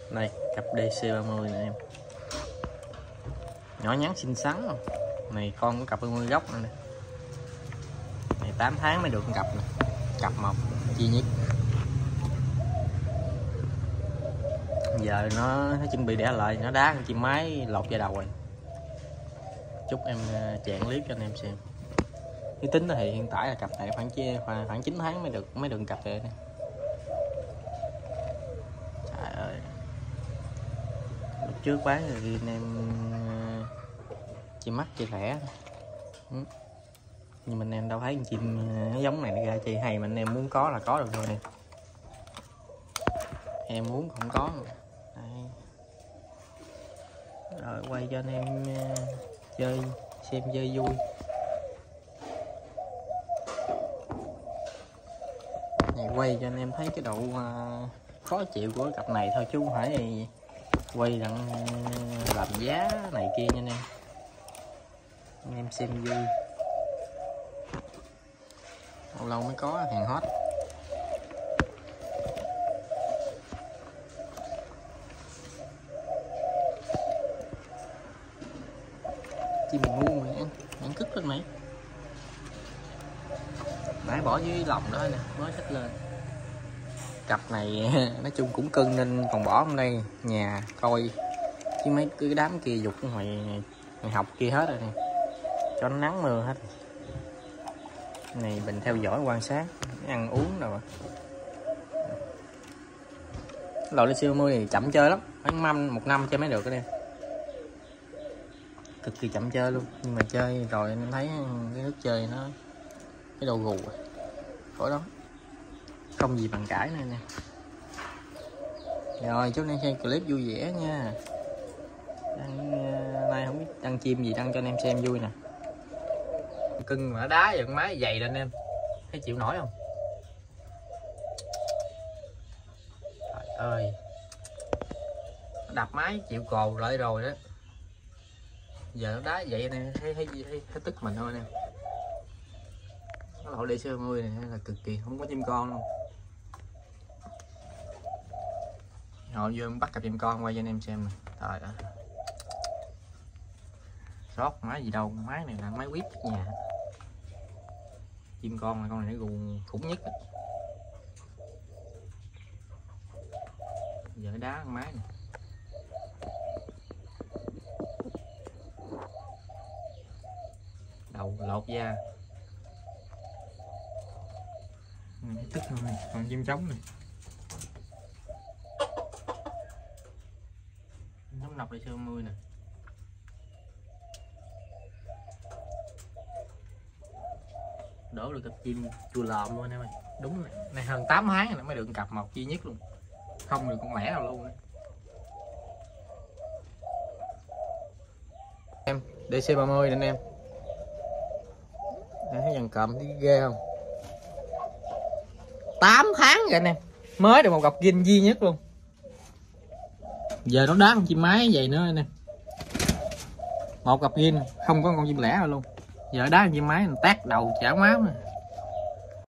Đây cặp DC30 nè em, nhỏ nhắn xinh xắn không? Này con của cặp 30 gốc nữa nè, này 8 tháng mới được một cặp nè, cặp một duy nhất. Giờ nó chuẩn bị đẻ lại, nó đá con chim mái lột da đầu rồi. Chúc em chẹn clip cho anh em xem. Cái tính thì hiện tại là cặp này khoảng 9 tháng mới được cặp này nè. Trời ơi, lúc trước bán rồi anh em chim mắt chị lẻ, nhưng mình em đâu thấy con chim giống này nó ra chi hay, mình em muốn có là có được thôi nè, em muốn không có. Đây. Rồi quay cho anh em xem chơi vui. Này quay cho anh em thấy cái độ khó chịu của cặp này thôi, chứ không phải quay đặng làm giá này kia nha anh em xem vui. Lâu lâu mới có hàng hot. Chim ngu mày ăn cứt lên mày, nãy bỏ dưới lòng đó nè mới xách lên. Cặp này nói chung cũng cưng nên còn bỏ trong đây nhà coi, chứ mấy cái đám kia dục ngoài học kia hết rồi nè, cho nó nắng mưa hết. Này mình theo dõi quan sát ăn uống rồi. Loại DC30 thì chậm chơi lắm, khoảng 1 năm chơi mới được cái em, cực kỳ chậm chơi luôn. Nhưng mà chơi rồi em thấy cái nước chơi nó cái độ gù khỏi đó, không gì bằng cãi này nè. Rồi chúc anh em xem clip vui vẻ nha. Nay không biết đăng chim gì đăng cho anh em xem vui nè. Cưng mà đá dựng máy dày lên em thấy chịu nổi không? Trời ơi, đập máy chịu cồ lại rồi đó. Giờ nó đá vậy nè, thấy tức mình thôi nè. Cái loại DC30 này là cực kỳ không có chim con luôn. Rồi vô em bắt cặp chim con quay cho anh em xem nè. Trời ơi, sót máy gì đâu, máy này là máy quýt nhà. Chim con là con này nó gù khủng nhất. Giờ đá con máy này. Đầu lột da. Tức thôi, còn chim trống này. Nấm nọc DC30 nè. Đổ được cặp chim chua lòm luôn em ơi. Đúng này, này hơn 8 tháng rồi mới được cặp một duy nhất luôn. Không được con mẻ nào luôn. Em DC30 anh em. Để thấy dàn cọm thấy ghê không? 8 tháng rồi anh em mới được một cặp gin duy nhất luôn. Giờ nó đá con chim mái vậy nữa anh em. Một cặp gin không có con chim lẻ nào luôn. Giờ đá con chim mái tát đầu chảo máu nè.